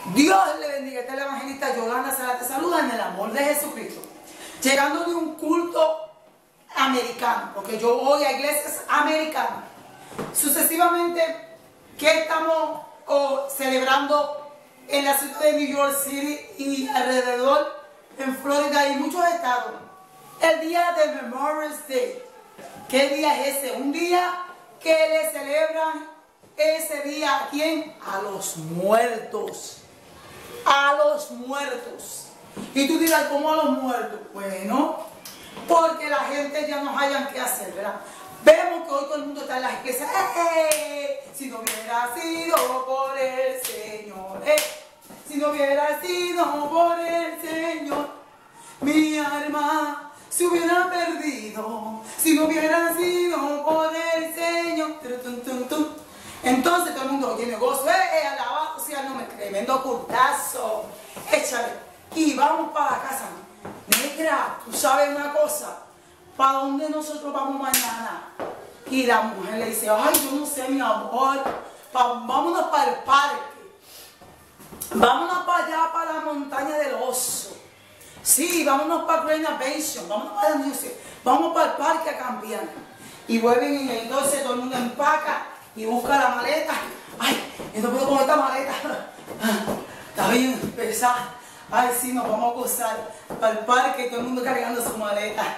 Dios le bendiga. Esta es la evangelista Yolanda Sala. Te saluda en el amor de Jesucristo. Llegando de un culto americano, porque yo voy a iglesias americanas. Sucesivamente, ¿qué estamos celebrando en la ciudad de New York City y alrededor, en Florida y muchos estados? El día de Memorial Day. ¿Qué día es ese? Un día que le celebran ese día ¿a quién? A los muertos. A los muertos. Y tú dirás, ¿cómo a los muertos? Bueno, porque la gente ya no hayan qué hacer, ¿verdad? Vemos que hoy todo el mundo está en las iglesias. Si no hubiera sido por el Señor, si no hubiera sido por el Señor, mi alma se hubiera perdido. Si no hubiera sido por el Señor. Entonces todo el mundo tiene gozo. Alabado sea el nombre. Tremendo cultazo. Échale. Y vamos para la casa. Negra, tú sabes una cosa. ¿Para dónde nosotros vamos mañana? Y la mujer le dice, ay, yo no sé, mi amor. Vámonos para el parque. Vámonos para allá, para la montaña del oso. Sí, vámonos para Renovation. Vámonos para la music. Vamos para el parque a cambiar. Y vuelven y entonces todo el mundo empaca y busca la maleta. Ay, yo no puedo con esta maleta. Está bien pesada. Ay, sí, nos vamos a gozar para el parque y todo el mundo cargando su maleta.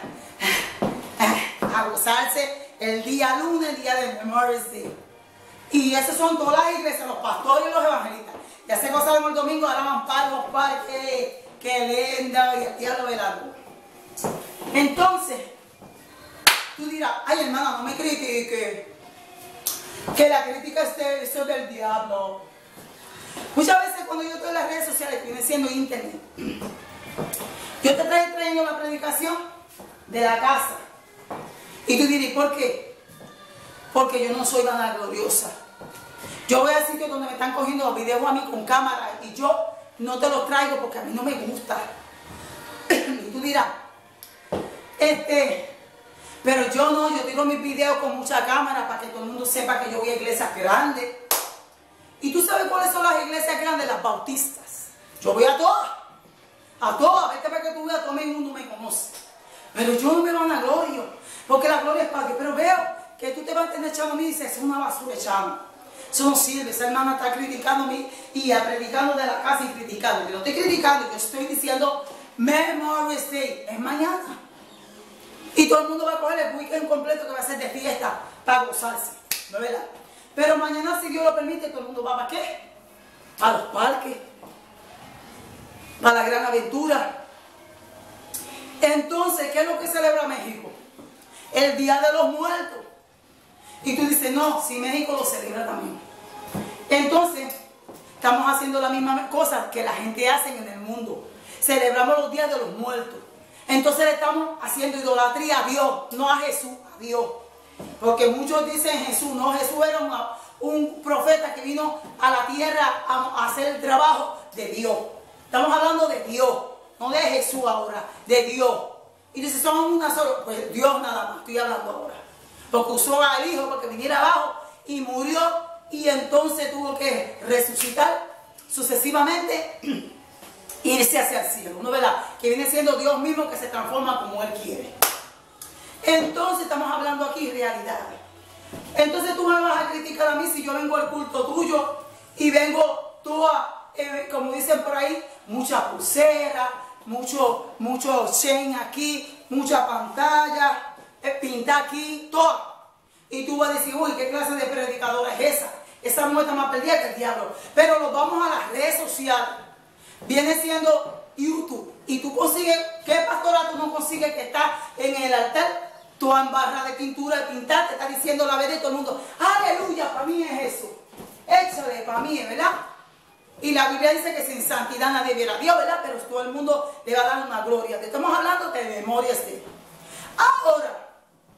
A gozarse el día lunes, el día de Memorial Day. Y esas son todas las iglesias, los pastores y los evangelistas. Ya se gozaron el domingo, ahora van para los parques, que linda, y el diablo velando. Entonces, tú dirás, ay hermana, no me critique, que la crítica es eso del diablo. Muchas veces cuando yo estoy en las redes sociales, que viene siendo internet, yo te traigo la predicación de la casa. Y tú dirás, ¿por qué? Porque yo no soy vanagloriosa. Yo voy a sitios donde me están cogiendo los videos a mí con cámara y yo no te los traigo porque a mí no me gusta. Y tú dirás, pero yo no, yo tiro mis videos con mucha cámara para que todo el mundo sepa que yo voy a iglesias grandes. ¿Y tú sabes cuáles son las iglesias grandes? Las bautistas. Yo voy a todas. A todas. Vete para que tú veas, todo el mundo me conoce. Pero yo no me vanaglorio. Porque la gloria es para Dios. Pero veo que tú te vas a tener echando a mí y dices, es una basura echando. Eso no sirve. Esa hermana está criticando a mí y predicando de la casa y criticando. Yo no estoy criticando, yo estoy diciendo Memorial Day. Es mañana. Y todo el mundo va a coger el weekend completo que va a ser de fiesta para gozarse. ¿No es verdad? Pero mañana, si Dios lo permite, todo el mundo va ¿para qué? A los parques. Para la gran aventura. Entonces, ¿qué es lo que celebra México? El Día de los Muertos. Y tú dices, no, si México lo celebra también. Entonces, estamos haciendo la misma cosa que la gente hace en el mundo. Celebramos los días de los muertos. Entonces le estamos haciendo idolatría a Dios, no a Jesús, a Dios. Porque muchos dicen Jesús, no, Jesús era un profeta que vino a la tierra a hacer el trabajo de Dios. Estamos hablando de Dios, no de Jesús ahora, de Dios. Y dice, somos una sola, pues Dios nada más, estoy hablando ahora. Porque usó al Hijo para que viniera abajo y murió y entonces tuvo que resucitar sucesivamente e irse hacia el cielo, ¿no es verdad? Que viene siendo Dios mismo que se transforma como Él quiere. Entonces estamos hablando aquí realidades. Entonces tú me vas a criticar a mí si yo vengo al culto tuyo y vengo toda, como dicen por ahí, mucha pulsera, mucho chain aquí, mucha pantalla, pinta aquí, todo. Y tú vas a decir, uy, ¿qué clase de predicadora es esa? Esa mujer está más perdida que el diablo. Pero nos vamos a las redes sociales. Viene siendo YouTube. Y tú consigues, ¿qué pastora tú no consigues que está en el altar? Tú en barra de pintura, de pintar, te está diciendo la verdad y todo el mundo, aleluya, para mí es eso. Échale, para mí es, ¿verdad? Y la Biblia dice que sin santidad nadie viera a Dios, ¿verdad? Pero todo el mundo le va a dar una gloria. Te estamos hablando de Memorial Day. Ahora,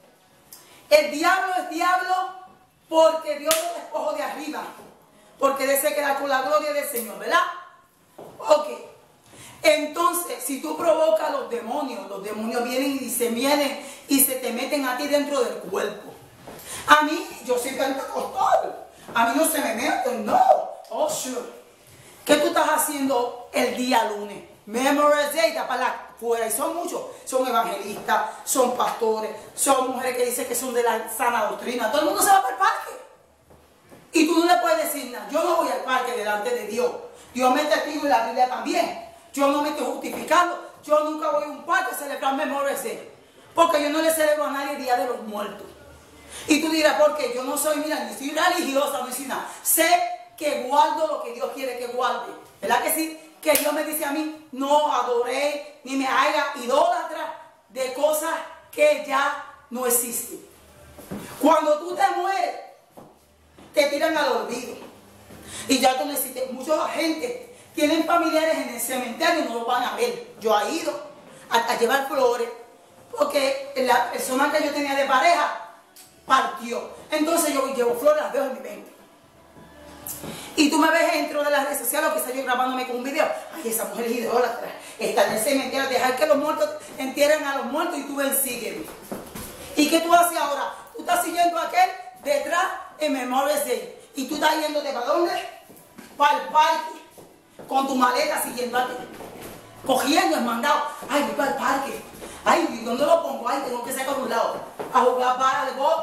el diablo es diablo porque Dios lo despojó de arriba. Porque de se queda con la gloria del Señor, ¿verdad? Ok. Entonces, si tú provocas a los demonios vienen y se te meten a ti dentro del cuerpo. A mí, yo soy pentecostal. A mí no se me meten, no. Oh, sure. ¿Qué tú estás haciendo el día lunes? Memorize Day, está para afuera. Y son muchos. Son evangelistas, son pastores, son mujeres que dicen que son de la sana doctrina. Todo el mundo se va para el parque. Y tú no le puedes decir nada. Yo no voy al parque delante de Dios. Dios me testigo en la Biblia también. Yo no me estoy justificando. Yo nunca voy a un parque a celebrar Memorize Day. Porque yo no le celebro a nadie el Día de los Muertos. Y tú dirás, ¿por qué? Yo no soy, mira, ni soy religiosa, no soy nada. Sé que guardo lo que Dios quiere que guarde. ¿Verdad que sí? Que Dios me dice a mí, no adoré ni me haga idólatra de cosas que ya no existen. Cuando tú te mueres, te tiran al olvido. Y ya tú no existes. Mucha gente tienen familiares en el cementerio y no lo van a ver. Yo he ido a llevar flores porque la persona que yo tenía de pareja partió. Entonces yo llevo flores, las veo en mi mente. Y tú me ves dentro de las redes sociales, o quizás yo grabándome con un video. Ay, esa mujer es idólatra. Está en el cementerio, dejar que los muertos entierren a los muertos y tú ven, sígueme. ¿Y qué tú haces ahora? Tú estás siguiendo a aquel detrás en Memorize Day. Y tú estás yéndote para dónde? Para el parque. Con tu maleta siguiendo a ti. Cogiendo el mandado. Ay, voy para el parque. Ay, ¿dónde lo pongo? Ay, tengo que sacar de un lado. A jugar para el golf.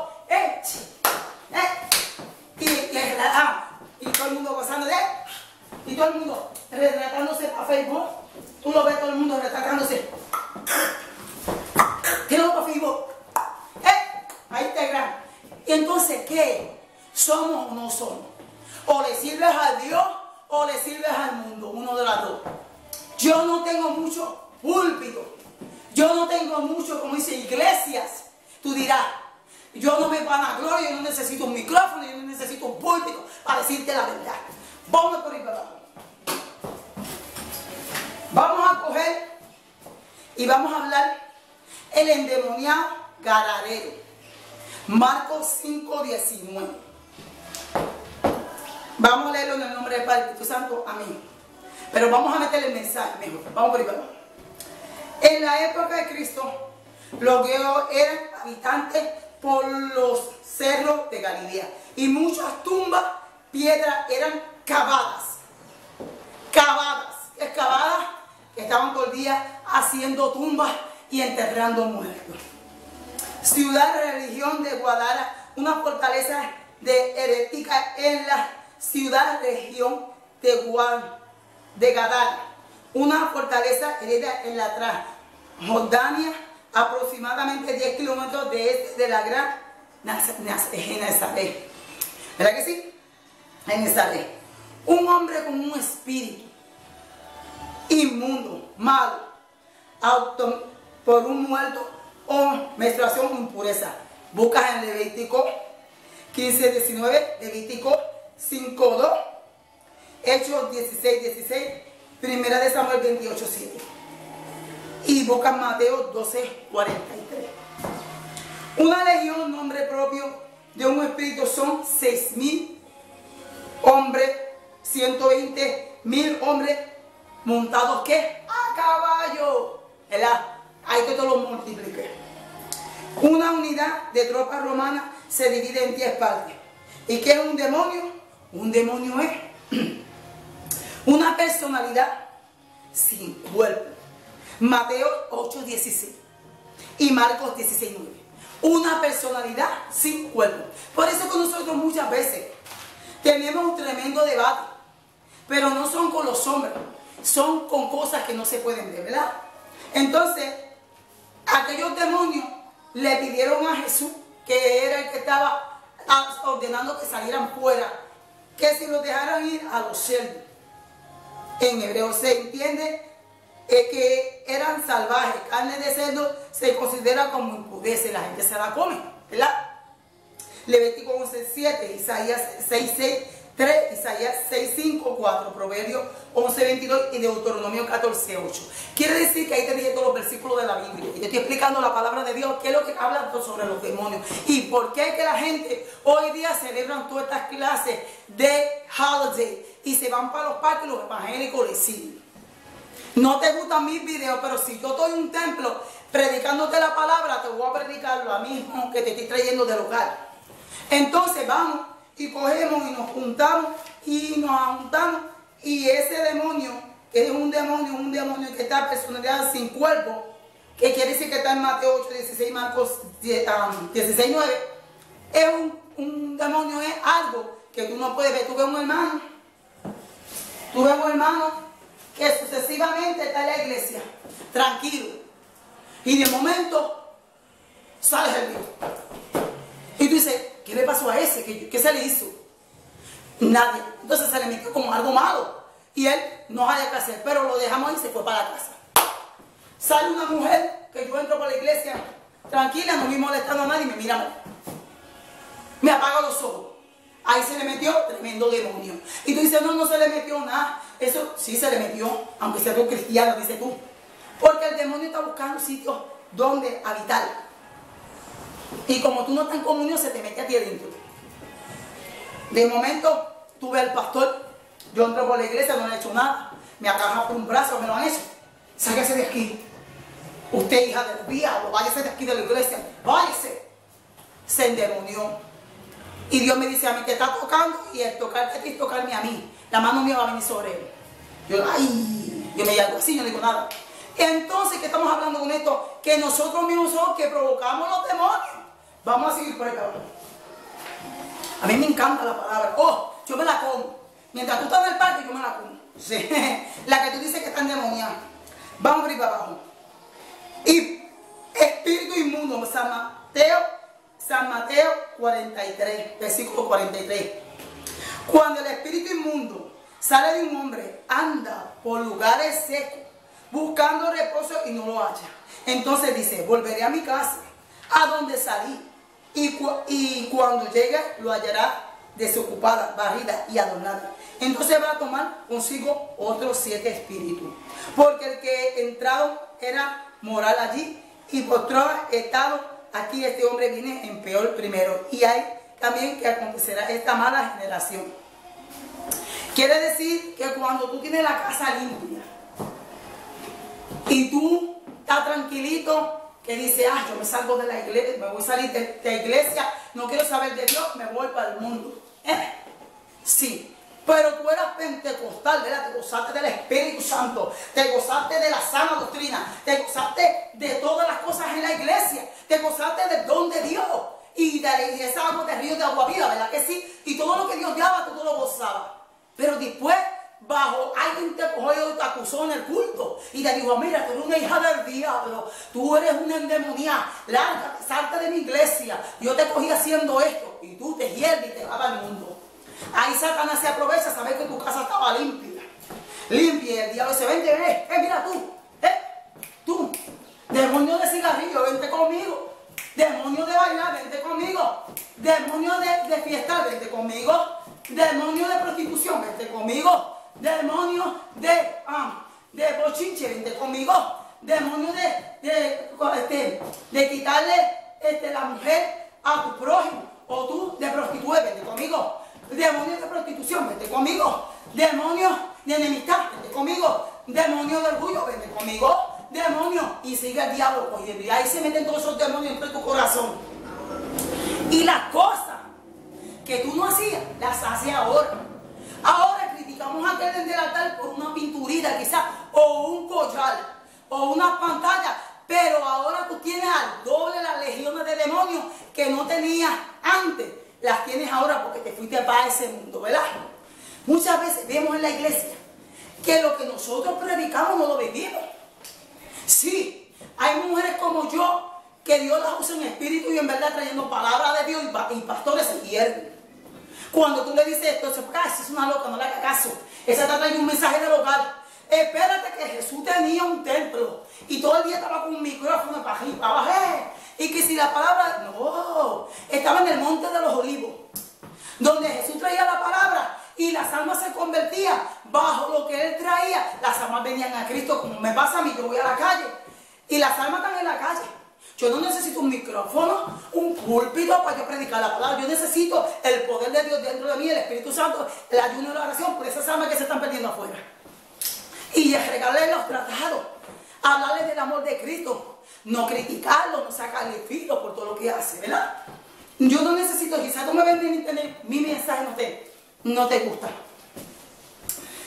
Y todo el mundo gozando de y todo el mundo retratándose para Facebook. Tú lo ves todo el mundo retratándose. Tíralo para Facebook. Ahí está grande. Y entonces, ¿qué? ¿Somos o no somos? O le sirves a Dios o le sirves al mundo. Uno de las dos. Yo no tengo mucho púlpito. Yo no tengo mucho, como dice, iglesias. Tú dirás, yo no me vanaglorio, yo no necesito un micrófono, yo no necesito un púlpito para decirte la verdad. Vamos por ahí para abajo. Vamos a coger y vamos a hablar el endemoniado Gadareno. Marcos 5:19. Vamos a leerlo en el nombre del Padre, Espíritu Santo. Amén. Pero vamos a meterle el mensaje mejor. Vamos por ahí para abajo. En la época de Cristo, los griegos eran habitantes por los cerros de Galilea. Y muchas tumbas, piedras, eran cavadas. Excavadas, que estaban todo el día haciendo tumbas y enterrando muertos. Ciudad religión de Guadalajara, una fortaleza de herética en la ciudad región de Gadara. Una fortaleza heredera en la Transjordania, aproximadamente 10 kilómetros de la gran Nazaret. ¿Verdad que sí? En Nazaret. Un hombre con un espíritu inmundo, malo, por un muerto o menstruación o impureza. Buscas en Levítico 15:19, Levítico 5:2, Hechos 16:16, Primera de Samuel 28:7. Y buscas Mateo 12:43. Una legión, nombre propio de un espíritu, son 6,000 hombres, 120,000 hombres montados, ¿qué? A caballo. ¿Verdad? Ahí te lo multipliqué. Una unidad de tropas romanas se divide en 10 partes. ¿Y qué es un demonio? Un demonio es una personalidad sin cuerpo. Mateo 8:16 y Marcos 16:9. Una personalidad sin cuerpo. Por eso que nosotros muchas veces tenemos un tremendo debate, pero no son con los hombres, son con cosas que no se pueden ver, ¿verdad? Entonces, aquellos demonios le pidieron a Jesús, que era el que estaba ordenando que salieran fuera, que si los dejaran ir a los cerdos. En hebreo se entiende que eran salvajes. Carne de cerdo se considera como impureza y la gente se la come, ¿verdad? Levítico 11:7, Isaías 6:3, Isaías 6:5-4, Proverbios 11:22 y Deuteronomio 14:8. Quiere decir que ahí te dije todos los versículos de la Biblia y te estoy explicando la palabra de Dios, qué es lo que habla sobre los demonios y por qué es que la gente hoy día celebran todas estas clases de holiday y se van para los parques y los evangélicos les siguen. No te gustan mis videos, pero si yo estoy en un templo predicándote la palabra, te voy a predicar lo mismo que te estoy trayendo del hogar. Entonces vamos y cogemos y nos juntamos y Y ese demonio, que es un demonio que está personalidad sin cuerpo, que quiere decir que está en Mateo 8, 16, Marcos 16, 9, es un demonio, es algo que tú no puedes ver. Tú ves un hermano que sucesivamente está en la iglesia, tranquilo, y de momento sale el Dios. Y tú dices, ¿qué le pasó a ese? ¿Qué se le hizo? Nadie. Entonces se le metió como algo malo. Y él no haya que hacer, pero lo dejamos y se fue para la casa. Sale una mujer que yo entro por la iglesia, tranquila, no me molestando a nadie, y me mira mal. Me apaga los ojos. Ahí se le metió tremendo demonio. Y tú dices, no se le metió nada. Eso sí se le metió, aunque sea tú cristiano, dices tú. Porque el demonio está buscando sitios donde habitar. Y como tú no estás en comunión, se te mete a ti adentro. De momento, tú ves al pastor, yo entro por la iglesia, no le he hecho nada. Me agarra por un brazo, me lo han hecho. Sáquese de aquí. Usted, hija del diablo, váyase de aquí de la iglesia. Váyase. Se endemonió. Y Dios me dice a mí, te está tocando, y el tocarte a ti es tocarme a mí. La mano mía va a venir sobre él. Yo me llamo así, yo no digo nada. Entonces, ¿qué estamos hablando con esto? Que nosotros mismos somos que provocamos los demonios. Vamos a seguir por acá. A mí me encanta la palabra. Oh, yo me la como. Mientras tú estás en el parque, yo me la como. Sí. La que tú dices que está endemoniada. Vamos a ir para abajo. Y espíritu inmundo, San Mateo 43, versículo 43. Cuando el espíritu inmundo sale de un hombre, anda por lugares secos, buscando reposo y no lo halla. Entonces dice, volveré a mi casa, a donde salí, y cuando llegue lo hallará desocupada, barrida y adornada. Entonces va a tomar consigo otros 7 espíritus, porque el que entrado era moral allí, y postrado estado aquí, este hombre viene en peor primero. Y hay también que acontecerá esta mala generación. Quiere decir que cuando tú tienes la casa limpia y tú estás tranquilito, que dices, yo me salgo de la iglesia, me voy a salir de la iglesia, no quiero saber de Dios, me voy para el mundo. Sí. Pero tú eras pentecostal, ¿verdad? Te gozaste del Espíritu Santo, te gozaste de la sana doctrina, te gozaste de todas las cosas en la iglesia, te gozaste del don de Dios y de esa agua de río de agua viva, ¿verdad que sí? Y todo lo que Dios daba, tú lo gozabas. Pero después, alguien te cogió y te acusó en el culto y te dijo, mira, tú eres una hija del diablo, tú eres una endemoniada, lárgate, salte de mi iglesia, yo te cogí haciendo esto, y tú te hierves y te vas al mundo. Ahí Satanás se aprovecha, saber que tu casa estaba limpia. Limpia, y el diablo se vente, mira tú, demonio de cigarrillo, vente conmigo. Demonio de bailar, vente conmigo. Demonio de fiesta, vente conmigo. Demonio de prostitución, vente conmigo. Demonio de bochinche, vente conmigo. Demonio de quitarle la mujer a tu prójimo, o tú de prostituir, vente conmigo. Demonios de prostitución, vente conmigo. Demonios de enemistad, vente conmigo. Demonios de orgullo, vente conmigo. Demonios, y sigue el diablo cogiendo. Y ahí se meten todos esos demonios entre tu corazón. Y las cosas que tú no hacías, las haces ahora. Ahora criticamos a aquel desde el altar por una pinturita quizás, o un collar, o una pantalla. Pero ahora tú tienes al doble las legiones de demonios que no tenías antes. Las tienes ahora porque te fuiste para ese mundo, ¿verdad? Muchas veces vemos en la iglesia que lo que nosotros predicamos no lo vivimos. Sí, hay mujeres como yo que Dios las usa en espíritu y en verdad trayendo palabra de Dios y pastores se hierven. Cuando tú le dices esto, esa es una loca, no le hagas caso. Esa está trayendo un mensaje del hogar. Espérate que Jesús tenía un templo y todo el día estaba con un micrófono para arriba, para abajo. Y que si la palabra, no, estaba en el monte de los olivos, donde Jesús traía la palabra y las almas se convertían bajo lo que él traía. Las almas venían a Cristo, como me pasa a mí, yo voy a la calle y las almas están en la calle. Yo no necesito un micrófono, un púlpito para yo predicar la palabra. Yo necesito el poder de Dios dentro de mí, el Espíritu Santo, el ayuno y la oración por esas almas que se están perdiendo afuera. Y regalarles los tratados, hablarles del amor de Cristo. No criticarlo, no sacarle filo por todo lo que hace, ¿verdad? Yo no necesito, quizás tú me ven en internet, mi mensaje no te gusta.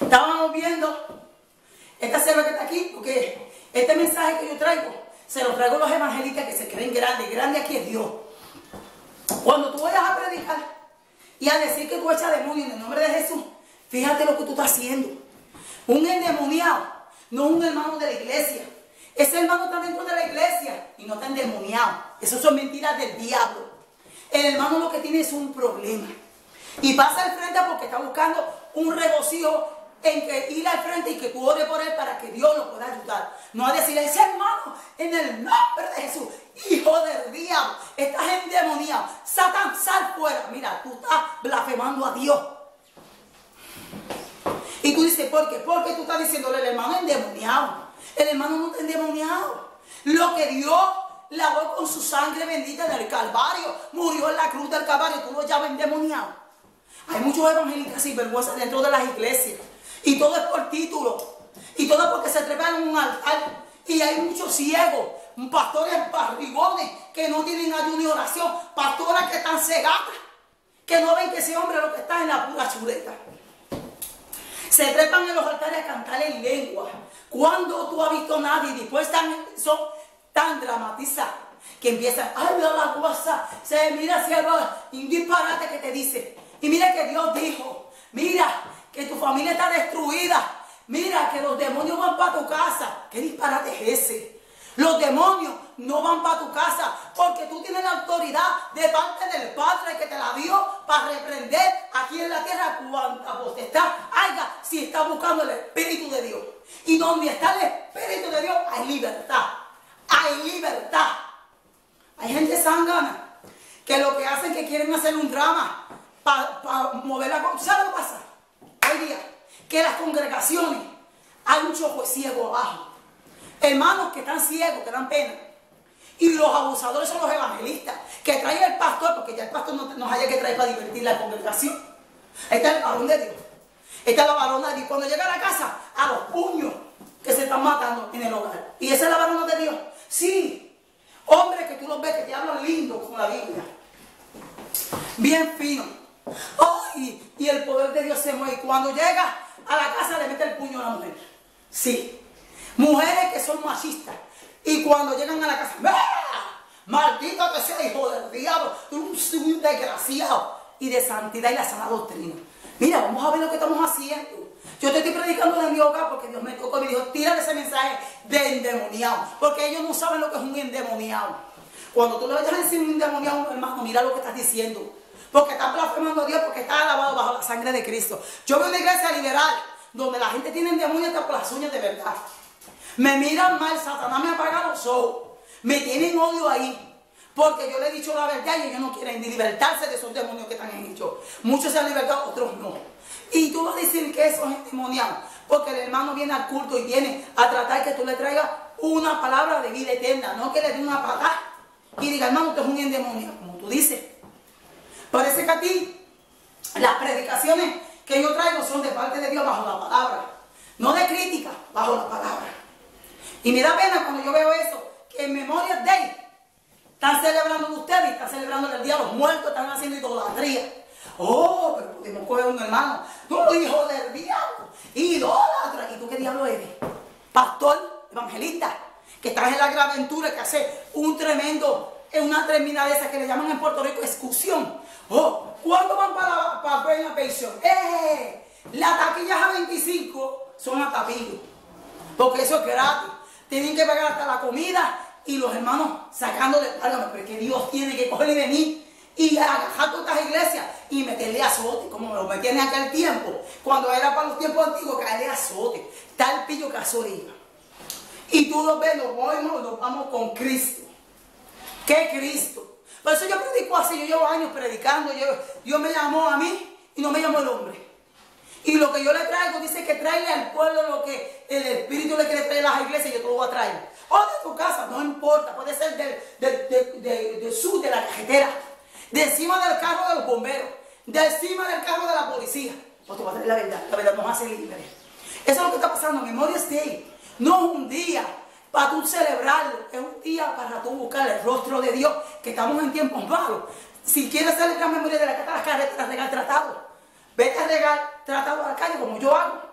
Estábamos viendo esta selva que está aquí, porque este mensaje que yo traigo, se lo traigo a los evangelistas que se creen grandes. Grande aquí es Dios. Cuando tú vayas a predicar y a decir que tú echas demonios en el nombre de Jesús, fíjate lo que tú estás haciendo. Un endemoniado no es un hermano de la iglesia. Ese hermano está dentro de la iglesia y no está endemoniado. Esas son mentiras del diablo. El hermano lo que tiene es un problema. Y pasa al frente porque está buscando un regocijo en que ir al frente y que tú ores por él para que Dios lo pueda ayudar. No a decirle, ese hermano, en el nombre de Jesús, hijo del diablo, estás endemoniado. Satán, sal fuera. Mira, tú estás blasfemando a Dios. Y tú dices, ¿por qué? Porque tú estás diciéndole, el hermano endemoniado. El hermano no está endemoniado. Lo que Dios lavó con su sangre bendita del Calvario, murió en la cruz del Calvario, tú lo llamas endemoniado. Hay muchos evangelistas sin vergüenza dentro de las iglesias. Y todo es por título. Y todo es porque se trepan en un altar. Y hay muchos ciegos, pastores barrigones que no tienen ayuno y oración, pastoras que están cegadas, que no ven que ese hombre lo que está en la pura chuleta. Se trepan en los altares a cantar en lengua. Cuando tú has visto a nadie, y después son tan dramatizados que empiezan, ay, la guasa, se mira hacia abajo, y un disparate que te dice. Y mira que Dios dijo, mira que tu familia está destruida, mira que los demonios van para tu casa. ¿Qué disparate es ese? Los demonios no van para tu casa porque tú tienes la autoridad de parte del Padre que te la dio para reprender aquí en la tierra cuanta potestad haya si está buscando el Espíritu de Dios. Y donde está el Espíritu de Dios hay libertad. Hay libertad. Hay gente zángana que lo que hacen es que quieren hacer un drama para mover la cosa. ¿Sabes lo que pasa? Hoy día, que las congregaciones hay un choco ciego abajo. Hermanos que están ciegos, que dan pena. Y los abusadores son los evangelistas, que traen el pastor, porque ya el pastor no haya que traer para divertir la congregación. Ahí está el varón de Dios. Ahí está la varona de Dios. Cuando llega a la casa, a los puños que se están matando en el hogar. ¿Y esa es la varona de Dios? Sí. Hombres que tú los ves que te hablan lindo con la Biblia. Bien fino. Oh, y el poder de Dios se mueve. Y cuando llega a la casa le mete el puño a la mujer. Sí. Mujeres que son machistas. Y cuando llegan a la casa, ¡ah! Maldito que sea, hijo del diablo. Tú eres un desgraciado. Y de santidad y la sana doctrina. Mira, vamos a ver lo que estamos haciendo. Yo te estoy predicando de mi hogar porque Dios me tocó y me dijo, tírale ese mensaje de endemoniado. Porque ellos no saben lo que es un endemoniado. Cuando tú le vayas a decir un endemoniado, hermano, mira lo que estás diciendo. Porque estás blasfemando a Dios, porque estás alabado bajo la sangre de Cristo. Yo veo una iglesia liberal donde la gente tiene demonios hasta por las uñas de verdad. Me miran mal, Satanás me apaga los ojos. Me tienen odio ahí. Porque yo le he dicho la verdad y ellos no quieren ni libertarse de esos demonios que están en ellos. Muchos se han libertado, otros no. Y tú vas a decir que eso es endemoniado. Porque el hermano viene al culto y viene a tratar que tú le traigas una palabra de vida eterna. No que le dé una patada y diga, hermano, usted es un endemoniado, como tú dices. Parece que a ti las predicaciones que yo traigo son de parte de Dios bajo la palabra. No de crítica, bajo la palabra. Y me da pena cuando yo veo eso, que en Memorial Day están celebrando ustedes, están celebrando el Día de los Muertos, están haciendo idolatría. Oh, pero pudimos coger un hermano, tú hijo del diablo, idólatra. ¿Y tú qué diablo eres? Pastor, evangelista, que estás en la gran aventura, que hace una tremenda de esas que le llaman en Puerto Rico excursión. Oh, ¿cuándo van para Buena Pensión? Las taquillas a 25 son a tapillo, porque eso es gratis. Tienen que pagar hasta la comida y los hermanos sacándole, válgame, pero que Dios tiene que coger y venir y agajar todas estas iglesias y meterle azote, como me lo metían en aquel tiempo, cuando era para los tiempos antiguos, caerle azote, tal pillo que azote iba. Y tú lo ves, nos vamos con Cristo. ¿Qué Cristo? Por eso yo predico así, yo llevo años predicando, Dios me llamó a mí y no me llamó el hombre. Y lo que yo le traigo, dice que tráele al pueblo lo que el Espíritu le quiere traer a las iglesias y yo te lo voy a traer. O de tu casa, no importa, puede ser de la cajetera, de encima del carro de los bomberos, de encima del carro de la policía. Pues te voy a traer la verdad nos hace libres. Eso es lo que está pasando, Memorial Day. No es un día para tú celebrarlo, es un día para tú buscar el rostro de Dios, que estamos en tiempos malos. Si quieres celebrar memoria de la carretera, regal tratado. Vete a regar tratado a la calle como yo hago.